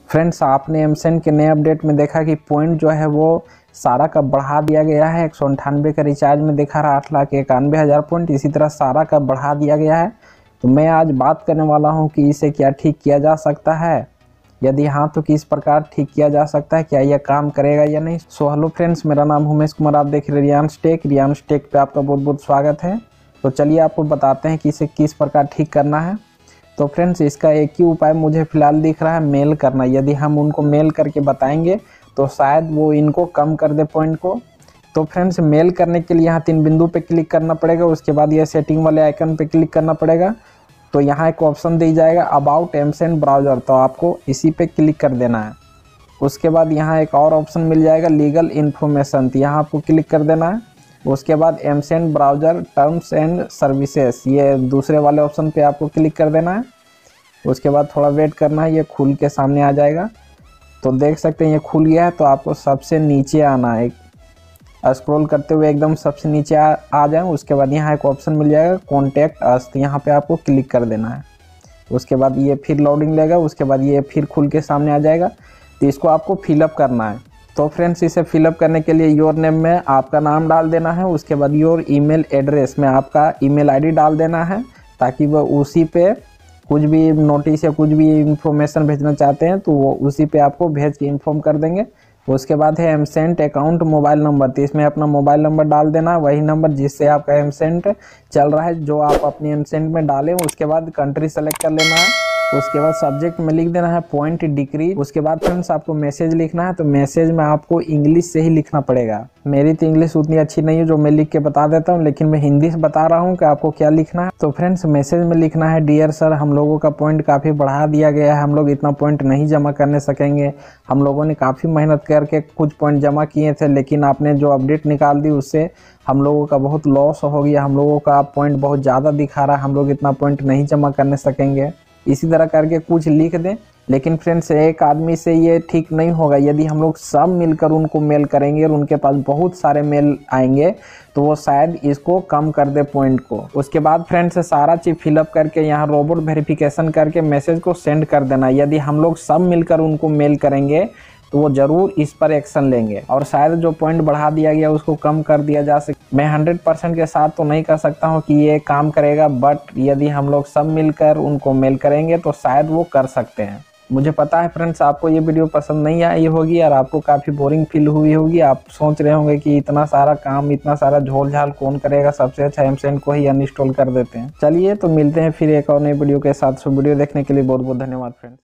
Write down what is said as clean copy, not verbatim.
Friends, आपने एमसेन के नए अपडेट में देखा कि पॉइंट जो है वो सारा का बढ़ा दिया गया है। 198 का रिचार्ज में देखा रहा 8,91,000 पॉइंट, इसी तरह सारा का बढ़ा दिया गया है। तो मैं आज बात करने वाला हूं कि इसे क्या ठीक किया जा सकता है, यदि हाँ तो किस प्रकार ठीक किया जा सकता है, क्या यह काम करेगा या नहीं। सो हेलो फ्रेंड्स, मेरा नाम उमेश कुमार, आप देख रहे हैं रियांश टेक पे आपका बहुत बहुत स्वागत है। तो चलिए आपको बताते हैं कि इसे किस प्रकार ठीक करना है। तो फ्रेंड्स, इसका एक ही उपाय मुझे फ़िलहाल दिख रहा है, मेल करना। यदि हम उनको मेल करके बताएंगे तो शायद वो इनको कम कर दे पॉइंट को। तो फ्रेंड्स, मेल करने के लिए यहाँ 3 बिंदु पे क्लिक करना पड़ेगा। उसके बाद यह सेटिंग वाले आइकन पे क्लिक करना पड़ेगा। तो यहाँ एक ऑप्शन दी जाएगा अबाउट एमसेन ब्राउज़र, तो आपको इसी पे क्लिक कर देना है। उसके बाद यहाँ एक और ऑप्शन मिल जाएगा लीगल इन्फॉर्मेशन, तो यहाँ आपको क्लिक कर देना है। उसके बाद एमसेन ब्राउज़र टर्म्स एंड सर्विसेज, ये दूसरे वाले ऑप्शन पे आपको क्लिक कर देना है। उसके बाद थोड़ा वेट करना है, ये खुल के सामने आ जाएगा। तो देख सकते हैं ये खुल गया है। तो आपको सबसे नीचे आना है, स्क्रॉल करते हुए एकदम सबसे नीचे आ जाए। उसके बाद यहाँ एक ऑप्शन मिल जाएगा कॉन्टैक्ट अस, तो यहाँ पे आपको क्लिक कर देना है। उसके बाद ये फिर लोडिंग लेगा। उसके बाद ये फिर खुल के सामने आ जाएगा। तो इसको आपको फिलअप करना है। तो फ्रेंड्स, इसे फिलअप करने के लिए योर नेम में आपका नाम डाल देना है। उसके बाद योर ईमेल एड्रेस में आपका ईमेल आईडी डाल देना है, ताकि वह उसी पे कुछ भी नोटिस या कुछ भी इंफॉर्मेशन भेजना चाहते हैं तो वो उसी पे आपको भेज के इन्फॉर्म कर देंगे। उसके बाद है एमसेंट अकाउंट मोबाइल नंबर, तो इसमें अपना मोबाइल नंबर डाल देना, वही नंबर जिससे आपका एमसेंट चल रहा है, जो आप अपनी एमसेंट में डालें। उसके बाद कंट्री सेलेक्ट कर लेना है। उसके बाद सब्जेक्ट में लिख देना है पॉइंट डिक्रीज। उसके बाद फ्रेंड्स आपको मैसेज लिखना है, तो मैसेज में आपको इंग्लिश से ही लिखना पड़ेगा। मेरी तो इंग्लिश उतनी अच्छी नहीं है जो मैं लिख के बता देता हूँ, लेकिन मैं हिंदी से बता रहा हूँ कि आपको क्या लिखना है। तो फ्रेंड्स, मैसेज में लिखना है डियर सर, हम लोगों का पॉइंट काफ़ी बढ़ा दिया गया है, हम लोग इतना पॉइंट नहीं जमा करने सकेंगे। हम लोगों ने काफ़ी मेहनत करके कुछ पॉइंट जमा किए थे, लेकिन आपने जो अपडेट निकाल दी उससे हम लोगों का बहुत लॉस हो गया। हम लोगों का पॉइंट बहुत ज़्यादा दिखा रहा है, हम लोग इतना पॉइंट नहीं जमा करने सकेंगे। इसी तरह करके कुछ लिख दें। लेकिन फ्रेंड्स, एक आदमी से ये ठीक नहीं होगा। यदि हम लोग सब मिलकर उनको मेल करेंगे और उनके पास बहुत सारे मेल आएंगे तो वो शायद इसको कम कर दे पॉइंट को। उसके बाद फ्रेंड्स, सारा चीज़ फिलअप करके यहाँ रोबोट वेरिफिकेशन करके मैसेज को सेंड कर देना। यदि हम लोग सब मिलकर उनको मेल करेंगे तो वो ज़रूर इस पर एक्शन लेंगे और शायद जो पॉइंट बढ़ा दिया गया उसको कम कर दिया जा सके। मैं 100% के साथ तो नहीं कर सकता हूँ कि ये काम करेगा, बट यदि हम लोग सब मिलकर उनको मेल करेंगे तो शायद वो कर सकते हैं। मुझे पता है फ्रेंड्स, आपको ये वीडियो पसंद नहीं आई होगी और आपको काफ़ी बोरिंग फील हुई होगी। आप सोच रहे होंगे कि इतना सारा काम, इतना सारा झोल झाल कौन करेगा, सबसे अच्छा एमसेन को ही अनइंस्टॉल कर देते हैं। चलिए, तो मिलते हैं फिर एक और नई वीडियो के साथ। वीडियो देखने के लिए बहुत बहुत धन्यवाद फ्रेंड्स।